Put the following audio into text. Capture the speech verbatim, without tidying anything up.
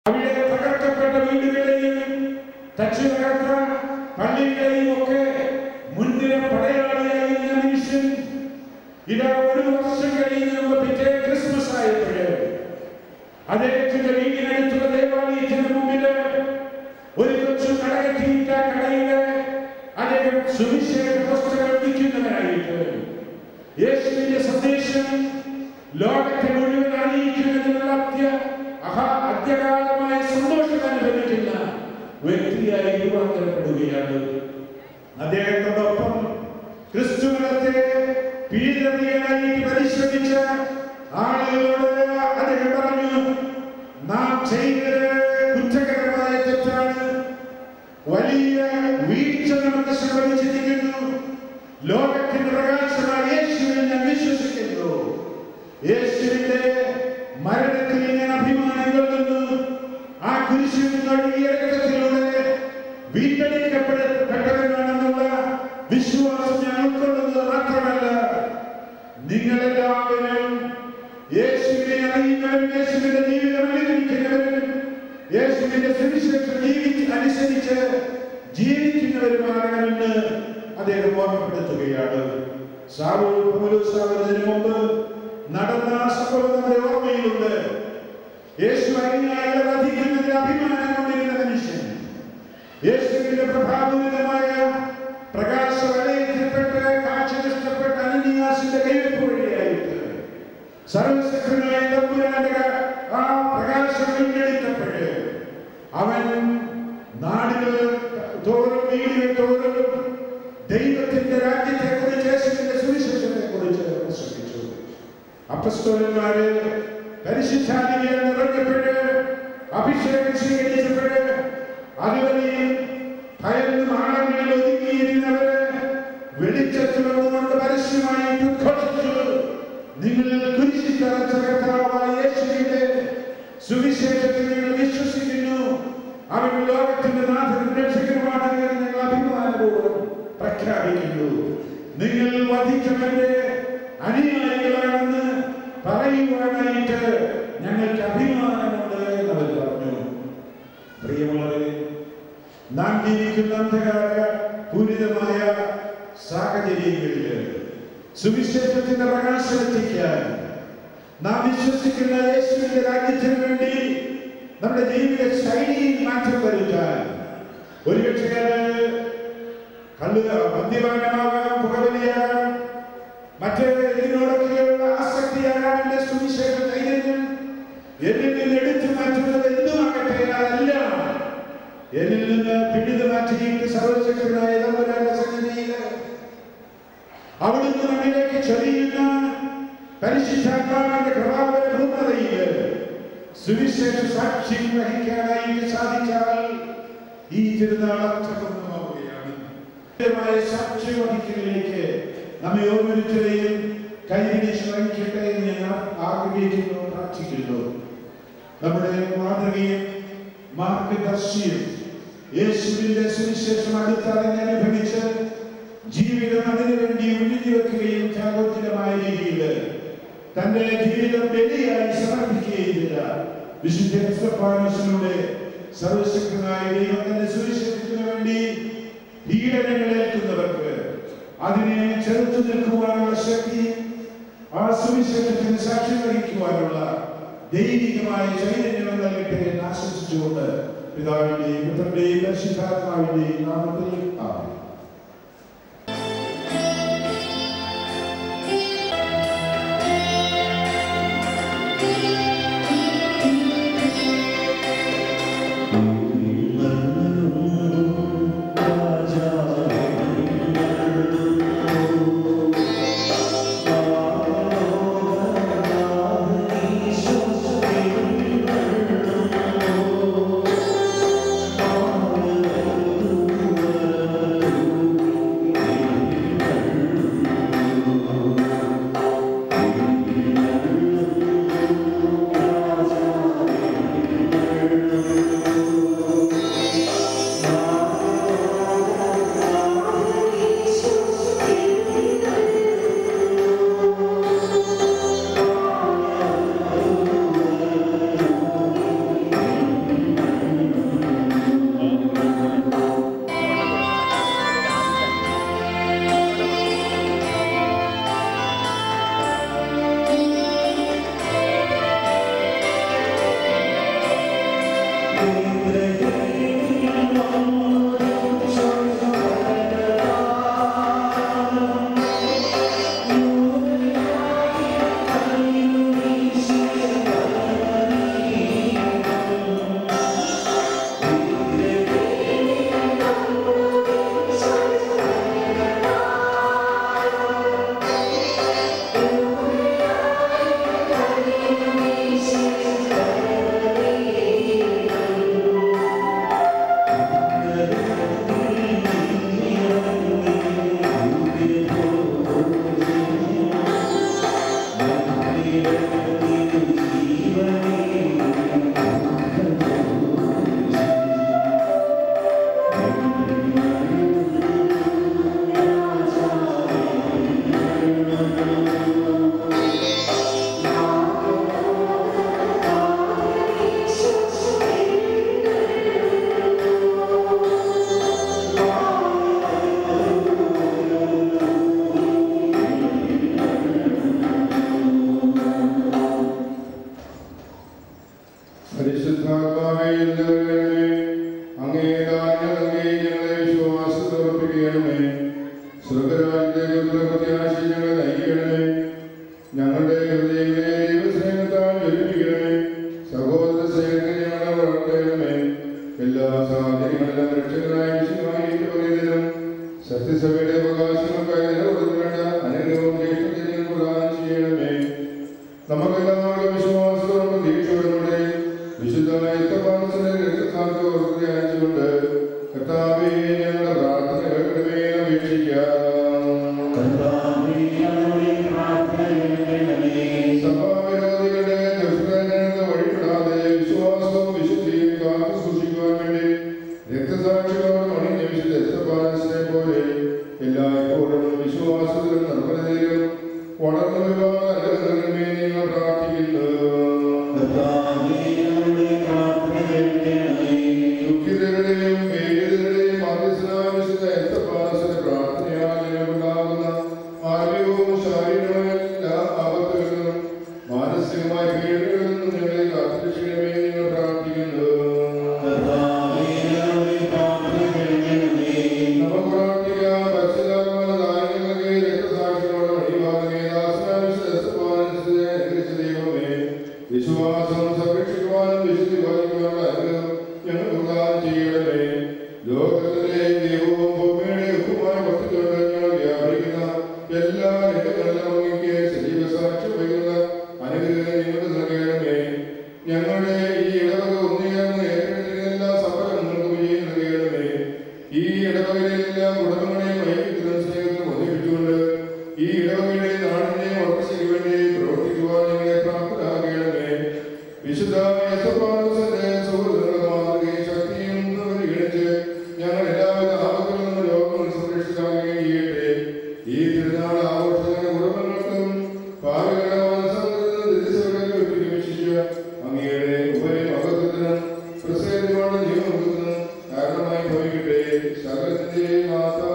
അവിടെ തകർക്കപ്പെട്ട വീടുകളെയും തച്ചു തകർത്ത പള്ളികളെയും ഒക്കെ മുൻനിര പടയാളിയായിരുന്ന മനുഷ്യൻ ഇതാ ഒരു വർഷം കഴിയുന്ന പിറ്റേ ക്രിസ്മസ് ആയപ്പോഴ് അദ്ദേഹത്തിന്റെ വീടിനടുത്തുള്ള ദേവാലയത്തിന് മുമ്പില് ഒരു കൊച്ചു കടകെട്ടിയിട്ട കടയില് അദ്ദേഹം സുവിശേഷ പുസ്തകം വിൽക്കുന്നവനായിട്ട് യേശുവിന്റെ സന്ദേശം ലോകത്തെ മുഴുവൻ അറിയിക്കുന്നതിനുള്ള അത്യ അത്യകാലമായ സന്തോഷം അനുഭവിക്കുന്ന വ്യക്തിയായി രൂപാന്തരപ്പെടുകയാണ്. അദ്ദേഹത്തോടൊപ്പം ക്രിസ്തുമതത്തെ പീഡിതനായിട്ട് പരിശ്രമിച്ച ആളുകളോട് അദ്ദേഹം പറഞ്ഞു, നാം ചെയ്തത് കുറ്റകരമായ തെറ്റാണ്, വലിയ വീഴ്ച നമുക്ക് സംഭവിച്ചിരിക്കുന്നു. ലോകത്തിന്റെ പ്രകാശമായ യേശുവിൽ ഞാൻ വിശ്വസിക്കുന്നു. യേശുവിന്റെ മരണത്തിൽ ഞാൻ അഭിമാനം കൊള്ളുന്നു. ആ കുരിശിൽ നിന്നൊഴുകിയ രക്തത്തിലൂടെ വീണ്ടെടുക്കപ്പെട്ടവനാണെന്നുള്ള വിശ്വാസം ഞാൻ ഉൾക്കൊള്ളുന്നത് മാത്രമല്ല, നിങ്ങളെല്ലാവരും യേശുവിനെ അറിയുന്നവരും യേശുവിന്റെ ജീവിതം അനുകരിക്കുന്നവരും യേശുവിന്റെ സുവിശേഷം ജീവിച്ച് അനുസരിച്ച് ജീവിക്കുന്നവരുമാണെന്ന് അദ്ദേഹം ഓർമ്മപ്പെടുത്തുകയാണ്. സാവൂൾ പൗലോസാകുന്നതിന് മുമ്പ് നടന്ന സംഭവം നമ്മുടെ ഓർമ്മയിലുണ്ട്. യേശു അന്യായികളെ വധിക്കുന്നതിൽ അഭിമാനം കൊണ്ടിരുന്ന മനുഷ്യൻ യേശുവിന്റെ പ്രഭാപൂരിതമായ പ്രകാശ വലയത്തിൽപ്പെട്ട് കാഴ്ച നഷ്ടപ്പെട്ട അനനീയാസിന്റെ കൈവെപ്പ് വഴിയായിട്ട് സർവശക്തനായ തമ്പുരാന്റെ ആ പ്രകാശം വീണ്ടെടുക്കപ്പെട്ട് അവൻ നാടുകൾ തോറും വീടുകൾ തോറും ദൈവത്തിന്റെ രാജ്യത്തെ കുറിച്ച് യേശുവിന്റെ സുവിശേഷത്തെ കുറിച്ച് പ്രസംഗിച്ചു. അപ്പസ്തോലന്മാര് പരിശുദ്ധാത്മാവിനാൽ നിറഞ്ഞപ്പെട്ട് അഭിഷേകം സ്വീകരിച്ചപ്പെട്ട് അതുവരെയും ഭയന്നും ആഴങ്ങളിൽ ഒതുങ്ങിയിരുന്നവര് വെളിച്ചത്തിൽ വന്നുകൊണ്ട് പരസ്യമായി ഉദ്ഘോഷിച്ചു, നിങ്ങൾ കുരിശിൽ തറച്ച കർത്താവായ യേശുവിന്റെ സുവിശേഷത്തിൽ നിങ്ങൾ വിശ്വസിക്കുന്നു, അവൻ ലോകത്തിന്റെ നാഥനും രക്ഷകനുമാണ് എന്ന് ഞങ്ങൾ അഭിമാനപൂർവ്വം പ്രഖ്യാപിക്കുന്നു. നിങ്ങൾ വധിച്ചവന്റെ അനുയായികളാണെന്ന് പറയുവാനായിട്ട് ഞങ്ങൾക്ക് അഭിമാനമുണ്ട് എന്നവർ പറഞ്ഞു. പ്രിയമുള്ളവരെ, നാം ജീവിക്കുന്ന അന്ധകാര പൂരിതമായ സാഹചര്യങ്ങളിൽ സുവിശേഷത്തിന്റെ പ്രകാശം എത്തിക്കാൻ നാം വിശ്വസിക്കുന്ന യേശുവിന്റെ രാജ്യത്തിന് വേണ്ടി നമ്മുടെ ജീവിത ശൈലിയിൽ മാറ്റം വരുത്താൻ ഒരുപക്ഷെ അത് കള്ളു മദ്യപാനമാകാം, പുകവലിയാകാം, മറ്റ് ഇതിനോടൊക്കെയുള്ള ആസക്തിയാകാം. എന്റെ സുവിശേഷ ചൈതന്യം എന്നിൽ നിന്ന് എടുത്തു മാറ്റുന്നത് എന്തുമാകട്ടെ, അതല്ല എന്നിൽ നിന്ന് പിടിതു മാറ്റിയിട്ട് സർവശക്തനായ തമ്പുരാന്റെ സന്നിധിയിൽ അവിടുന്ന് നമ്മിലേക്ക് ചൊരിയുന്ന പരിശുദ്ധാത്മാവിന്റെ കൃപാവര പൂർണ്ണതയിൽ സുവിശേഷ സാക്ഷ്യം വഹിക്കാനായിട്ട് സാധിച്ചാൽ ഈ തിരുനാൾ അർത്ഥപൂർണ്ണമാവുകയാണ്. സാക്ഷ്യം വഹിക്കലിലേക്ക് നമ്മെ ഓരോരുത്തരെയും കൈപിടിച്ച് വഹിക്കട്ടെ എന്ന് ഞാൻ ആഗ്രഹിക്കുന്നു, പ്രാർത്ഥിക്കുന്നു. നമ്മുടെ മാതൃകയും മാർഗദർശിയും യേശുവിന്റെ സുവിശേഷം അടുത്തറിഞ്ഞ് അനുഭവിച്ച് ജീവിതം അതിനുവേണ്ടി ഉഴിഞ്ഞു വെക്കുകയും ത്യാഗോത്തരമായ രീതിയിൽ തന്റെ ജീവിതം ബലിയായി സമർപ്പിക്കുകയും ചെയ്ത വിശുദ്ധ സ്തെഫാനോസിലൂടെ സർവശക്തനായ ദൈവം തന്റെ സുവിശേഷത്തിന് വേണ്ടി പീഡനങ്ങളേൽക്കുന്നവർക്ക് അതിനെ ചെറുത്തു നിൽക്കുവാനുള്ള ശക്തി, ആ സുവിശേഷത്തിന് സാക്ഷ്യം വഹിക്കുവാനുള്ള ദൈവികമായ ചൈതന്യം നൽകട്ടെ എന്ന് ആശംസിച്ചുകൊണ്ട് പിതാവിന്റെയും പുത്രന്റെയും പരിശുദ്ധാത്മാവിന്റെയും നാമത്തിൽ ആമേൻ. Oh Sagalte Mata